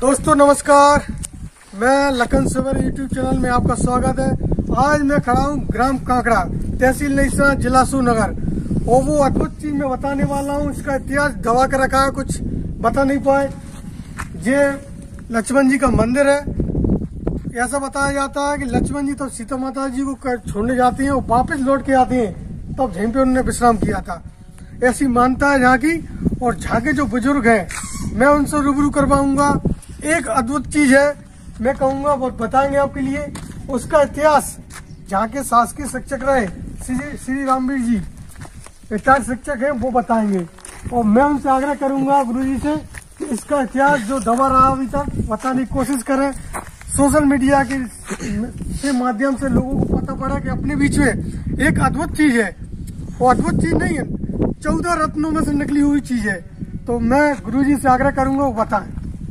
दोस्तों नमस्कार, मैं लखन सवेरे यूट्यूब चैनल में आपका स्वागत है। आज मैं खड़ा हूँ ग्राम कांकड़ा, तहसील नईसरा, जिला सूरनगर, और वो अद्भुत चीज मैं बताने वाला हूँ। इसका इतिहास दबा कर रखा है, कुछ बता नहीं पाए। ये लक्ष्मण जी का मंदिर है। ऐसा बताया जाता है कि लक्ष्मण जी तब सीता माता जी को छोड़ने जाते हैं और वापस लौट के आते हैं, तब यहीं पे उन्होंने विश्राम किया था। ऐसी मानता है यहाँ की। और यहाँ के जो बुजुर्ग हैं, मैं उनसे रूबरू करवाऊंगा। एक अद्भुत चीज है, मैं कहूंगा वो बताएंगे आपके लिए। उसका इतिहास जहाँ के शासकीय शिक्षक रहे श्री रामवीर जी, रिटायर्ड शिक्षक हैं, वो बताएंगे। और मैं उनसे आग्रह करूंगा गुरुजी से कि इसका इतिहास जो दबा रहा अभी तक बताने की कोशिश करें। सोशल मीडिया के माध्यम से लोगों को पता पड़ा कि अपने बीच में एक अद्भुत चीज है। वो अद्भुत चीज नहीं है, 14 रत्नों में से निकली हुई चीज है। तो मैं गुरुजी से आग्रह करूंगा वो बताएं।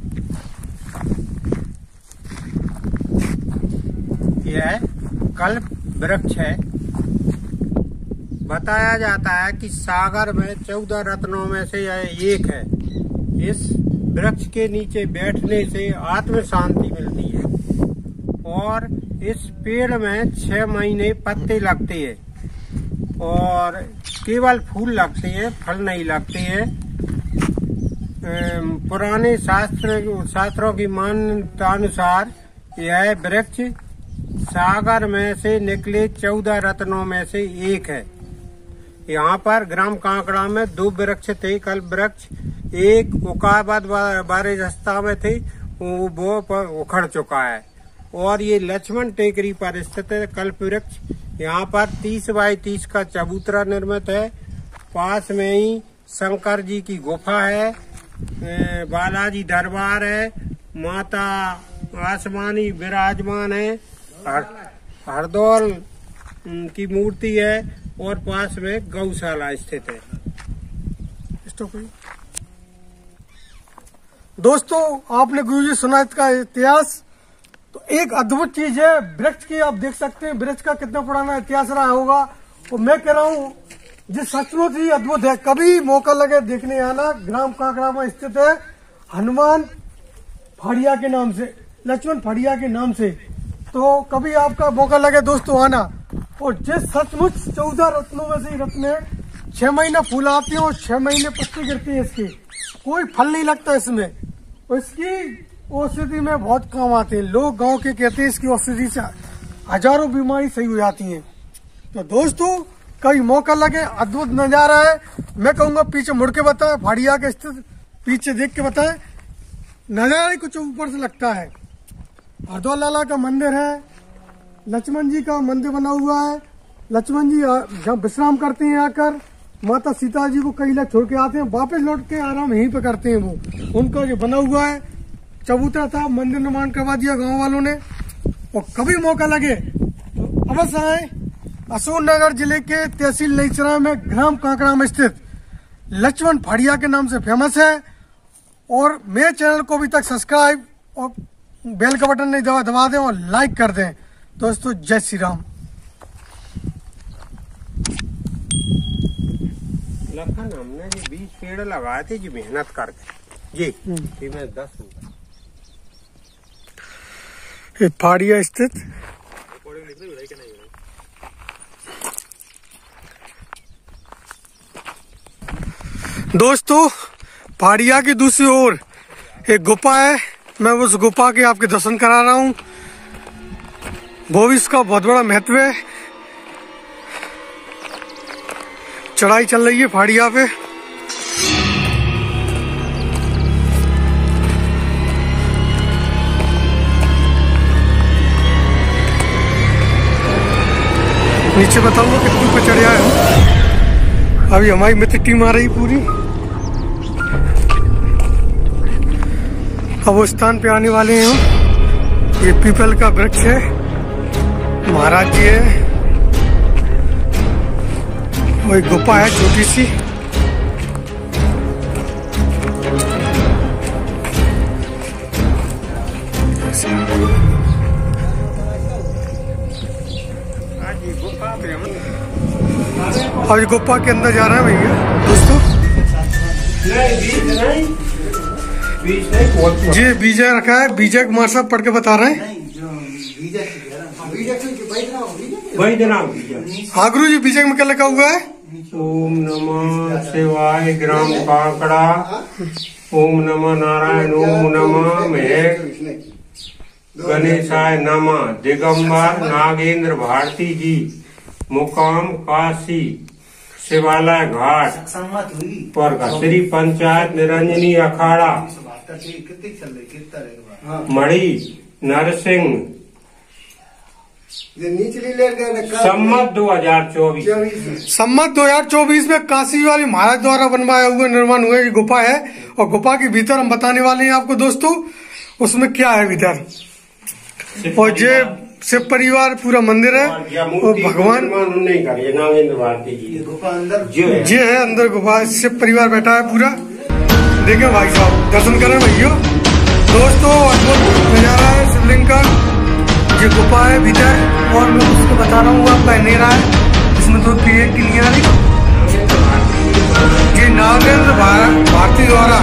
यह कल्प वृक्ष है। बताया जाता है कि सागर में 14 रत्नों में से यह एक है। इस वृक्ष के नीचे बैठने से आत्म शांति मिलती है और इस पेड़ में 6 महीने पत्ते लगते हैं और केवल फूल लगते हैं, फल नहीं लगते हैं। पुराने शास्त्रों की मान्यतानुसार यह वृक्ष सागर में से निकले 14 रत्नों में से एक है। यहाँ पर ग्राम कांकड़ा में 2 वृक्ष थे, कल्प वृक्ष। एक उकाबाद बारे रास्ता में थे, वो उखड़ चुका है। और ये लक्ष्मण टेकरी पर स्थित है कल्प वृक्ष। यहाँ पर 30 बाई 30 का चबूतरा निर्मित है। पास में ही शंकर जी की गुफा है, बालाजी दरबार है, माता आसमानी विराजमान है, हरदौल की मूर्ति है और पास में गौशाला स्थित है। दोस्तों आपने गुरुजी सुना इसका इतिहास। तो एक अद्भुत चीज है वृक्ष की, आप देख सकते हैं वृक्ष का कितना पुराना इतिहास रहा होगा। और मैं कह रहा हूँ जिस सचमुच ही अद्भुत है, कभी मौका लगे देखने आना। ग्राम कांकड़ा में स्थित है, हनुमान फड़िया के नाम से, लक्ष्मण फड़िया के नाम से। तो कभी आपका मौका लगे दोस्तों आना। और जिस सचमुच 14 रत्नों में से रत्न है, 6 महीना फूल आते हैं और 6 महीने पत्ते गिरते हैं। इसके कोई फल नहीं लगता इसमें, और इसकी औषधि में बहुत काम आते हैं। लोग गांव के कहते हैं इसकी औषधि से हजारों बीमारी सही हो जाती हैं। तो दोस्तों कभी मौका लगे, अद्भुत नजारा है। मैं कहूंगा पीछे मुड़ के बताए, भाड़िया के स्थित पीछे देख के बताए, नजारा कुछ ऊपर से लगता है। हरदौल लाला का मंदिर है, लक्ष्मण जी का मंदिर बना हुआ है। लक्ष्मण जी जहाँ विश्राम करते हैं आकर, माता सीता जी को कई लोग छोड़ के आते हैं, वापस लौट के आराम यहीं पे करते हैं। वो उनका जो बना हुआ है चबूतरा था, मंदिर निर्माण करवा दिया गांव वालों ने। और कभी मौका लगे तो अवश्य आए। अशोकनगर जिले के तहसील नईसरा में ग्राम कांकड़ा में स्थित लक्ष्मण फड़िया के नाम से फेमस है। और मेरे चैनल को अभी तक सब्सक्राइब और बेल का बटन नहीं दबा दें और लाइक कर दें। दोस्तों जय श्री राम। लखन हमने जो 20 पेड़ लगाए थे जी मेहनत करके जी, मैं 10 फाड़िया स्थित दोस्तों, फाड़िया की दूसरी ओर एक गुफा है। मैं उस गुफा के आपके दर्शन करा रहा हूँ। वो भी इसका बहुत बड़ा महत्व है। चढ़ाई चल रही है फाड़िया पे। नीचे बताऊंगा कितनी ऊपर चढ़ आए। अभी हमारी मित्र टीम आ रही पूरी। अब वो स्थान पे आने वाले हैं हम। ये पीपल का वृक्ष है, महाराज जी है। वो एक गुफा है छोटी सी। आज गुफा के अंदर जा रहे हैं भैया दोस्तों। जी बीजा रखा है, बीजा कुमार साहब पढ़ के बता रहे हैं। हाँ गुरु जी, बीजा में क्या लिखा हुआ है? ओम नमः शिवाय ग्राम काकड़ा, ओम नमः नारायण, ओम नमः मेघ गणेशाय नमः। दिगंबर नागेंद्र भारती जी, मुकाम काशी शिवालय घाट पर श्री पंचायत निरंजनी अखाड़ा मणि नरसिंह, सम्मत 2024। सम्मत 2024 में काशी वाली महाराज द्वारा बनवाया हुआ निर्माण हुआ ये गुफा है। और गुफा के भीतर हम बताने वाले हैं आपको दोस्तों, उसमें क्या है भीतर। और ये शिव परिवार पूरा मंदिर है और भगवान ये है अंदर गुफा, शिव परिवार बैठा है पूरा। देखें भाई साहब, दर्शन करें भैया दोस्तों, अद्भुत नजारा है शिवलिंग का। ये गुफा है भीतर और मैं उसको बता रहा हूँ आपका अंधेरा है, इसमें दो टिलियां रही। ये नागेंद्र भारती द्वारा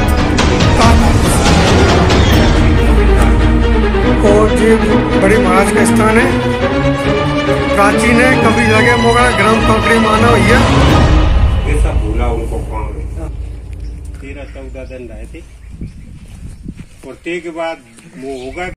और ये बड़े महाराज का स्थान है, प्राचीन है, कभी लगे मोगा ग्राम काकड़ी माना भैया। ये सब भूला उनको कौन 13-14 दिन रहे थे और ते के बाद वो होगा।